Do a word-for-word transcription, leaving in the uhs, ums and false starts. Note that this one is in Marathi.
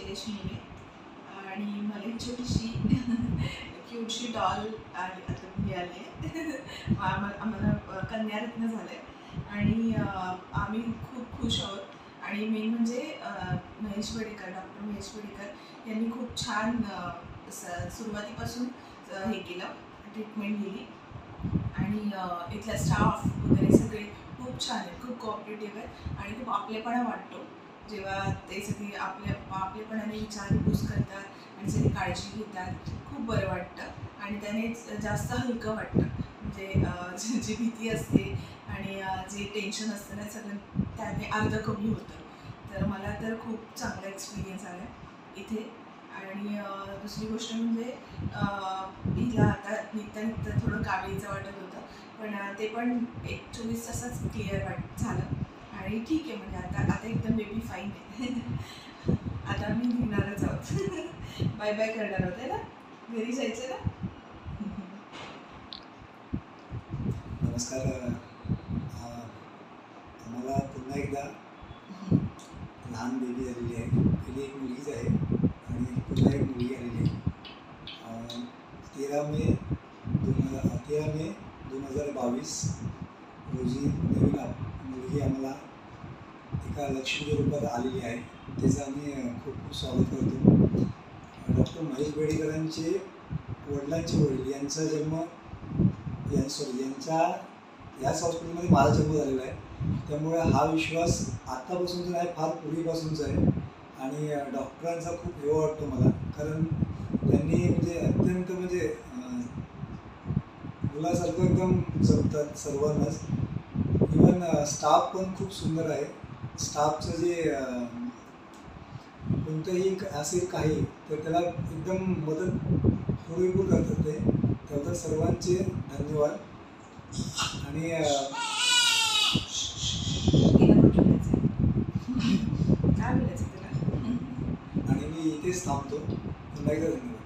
निलेश मुले आणि मला एक छोटीशी क्यूटशी डॉल आली आता मिळाली आम्हाला कन्यारत्न झालं आहे आणि आम्ही खूप खुश आहोत आणि मेन म्हणजे महेश बडेकर डॉक्टर महेश बडेकर यांनी खूप छान सुरुवातीपासून हे केलं ट्रीटमेंट दिली आणि इथला स्टाफ वगैरे सगळे खूप छान आहेत, खूप कोऑपरेटिव्ह आहेत आणि खूप आपलेपणा वाटतो जेव्हा ते सगळे आपल्या आपलेपणाने विचारपूस करतात आणि सगळी काळजी घेतात. खूप बरं वाटतं आणि त्याने जास्त हलकं वाटतं. म्हणजे जी भीती असते आणि जे टेन्शन असतं ना सगळं त्याने अर्ध कमी होतं. तर मला तर खूप चांगला एक्सपिरियन्स आला इथे. आणि दुसरी गोष्ट म्हणजे हिला आता निघता निघता थोडं कावळीचं वाटत होतं पण ते पण एक चोवीस तासाच क्लिअर वाट झालं आणि ठीक आहे. म्हणजे आता आता एकदम बेबी फाईन आहे. आता आम्ही निघणारच आहोत, बाय बाय करणार आहोत आहे ना, घरी जायचं ना. नमस्कार. आम्हाला पुन्हा एकदा लहान बेबी आलेली आहे. पहिली एक मुलगीच आहे आणि पुन्हा एक मुलगी आलेली आहे. तेरा मे दोन हजार तेरा मे दोन हजार बावीस रोजी नवीन मुलगी आम्हाला एका लक्ष्मी रूपात आलेली आहे. त्याचं आम्ही खूप खूप स्वागत करतो. डॉक्टर महेश बेडेकरांचे वडिलांचे वडील यांचा जन्म यां सॉरी यांच्या याच हॉस्पिटलमध्ये माझा जन्म झालेला आहे. त्यामुळे हा विश्वास आत्तापासूनचा नाही, फार पूर्वीपासूनचा आहे आणि डॉक्टरांचा खूप हेवा वाटतो मला. कारण त्यांनी म्हणजे अत्यंत म्हणजे मुलासारखं एकदम जपतात सर्वांनाच. इवन स्टाफ पण खूप सुंदर आहे. स्टाफचं जे कोणतंही असेल काही तर त्याला एकदम मदत पुरेपूर करतात ते. त्याबद्दल सर्वांचे धन्यवाद. आणि आणि मी इथेच थांबतो. पुन्हा एकदा धन्यवाद.